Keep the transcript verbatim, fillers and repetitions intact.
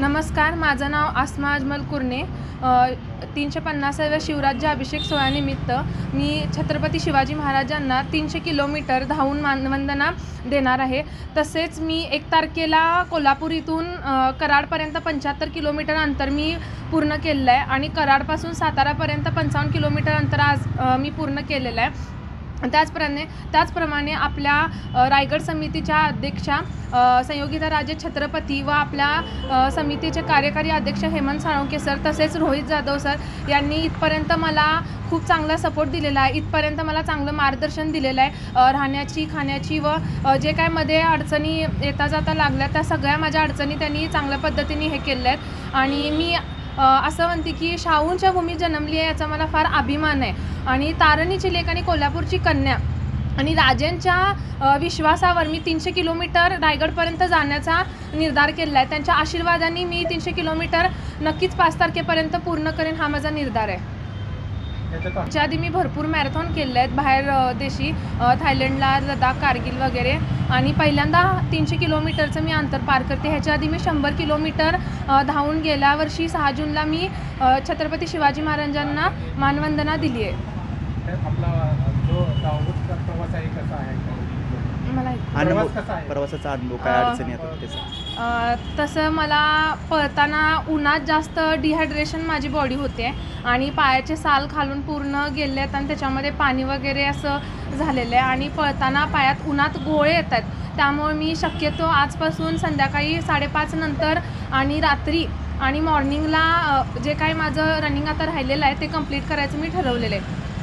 नमस्कार, माझं नाव आसमा अजमल कुरणे। तीनशे पन्नासाव्या शिवराज्य अभिषेक सोहळ्यानिमित्त मी छत्रपती शिवाजी महाराजांना तीनशे किलोमीटर धावून मानवंदना देणार आहे। तसेच मी एक तारखेला कोल्हापूर इथून कराडपर्यंत पंच्याहत्तर किलोमीटर अंतर मी पूर्ण केलेलं आहे आणि कराडपासून सातारापर्यंत पंचावन्न किलोमीटर अंतर आज मी पूर्ण केलेलं आहे। त्याचप्रमाणे त्याचप्रमाणे आपल्या रायगड समितीच्या अध्यक्षा संयोगिता राजे छत्रपती व आपल्या समितीचे कार्यकारी अध्यक्ष हेमंत साळुंखे सर तसेच रोहित जाधव सर यांनी इथपर्यंत मला खूप चांगला सपोर्ट दिलेला आहे। इथपर्यंत मला चांगलं मार्गदर्शन दिलेलं आहे। राहण्याची खाण्याची व जे काय मध्ये अडचणी येता जाता लागल्या त्या सगळ्या माझ्या अडचणी त्यांनी चांगल्या पद्धतीने हे केल्या आहेत आणि मी असं म्हणते की शाहूंच्या भूमीत जन्मली आहे याचा मला फार अभिमान आहे आणि तारणीची लेक आणि कोल्हापूरची कन्या आणि राजांच्या विश्वासावर मी तीनशे किलोमीटर रायगडपर्यंत जाण्याचा निर्धार केला आहे। त्यांच्या आशीर्वादाने मी तीनशे किलोमीटर नक्कीच पाच तारखेपर्यंत पूर्ण करेन हा माझा निर्धार आहे। त्याच्या आधी मी भरपूर मॅरेथॉन केले आहेत बाहेर देशी, थायलंडला, लडाख, कारगिल वगैरे आणि पहिल्यांदा तीनशे किलोमीटरचं मी अंतर पार करते। ह्याच्या आधी मी शंभर किलोमीटर धावून गेल्या वर्षी सहा जूनला मी छत्रपती शिवाजी महाराजांना मानवंदना दिली आहे। आपला जो प्रवास आहे कसा आहे, मला प्रवास कसा आहे, प्रवासाचा अनुभव काय अडचणी येतात त्याचा? तसं मला पळताना उन्हात जास्त डिहायड्रेशन माझी बॉडी होते आणि पायाचे साल खालून पूर्ण गेले आहेत आणि त्याच्यामध्ये पाणी वगैरे असं झालेलं आहे आणि पळताना पायात उन्हात गोळे येतात। त्यामुळे मी शक्यतो आजपासून संध्याकाळी साडेपाच नंतर आणि रात्री आणि मॉर्निंगला जे काही माझं रनिंग आता राहिलेलं आहे ते कंप्लीट करायचं मी ठरवलेलं आहे।